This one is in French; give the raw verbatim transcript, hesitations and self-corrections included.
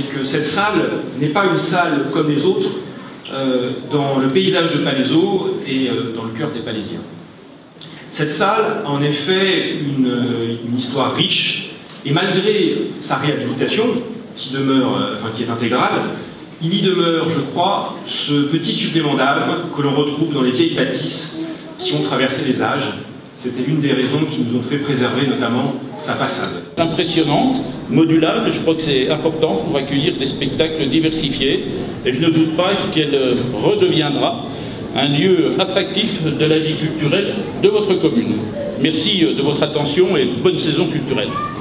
c'est que cette salle n'est pas une salle comme les autres euh, dans le paysage de Palaiseau et euh, dans le cœur des Palaisiens. Cette salle a en effet une, une histoire riche, et malgré sa réhabilitation, qui demeure, euh, enfin qui est intégrale, il y demeure, je crois, ce petit supplément d'âme que l'on retrouve dans les vieilles bâtisses qui ont traversé les âges. C'était l'une des raisons qui nous ont fait préserver notamment sa façade. Impressionnante, modulable, et je crois que c'est important pour accueillir des spectacles diversifiés. Et je ne doute pas qu'elle redeviendra un lieu attractif de la vie culturelle de votre commune. Merci de votre attention et bonne saison culturelle.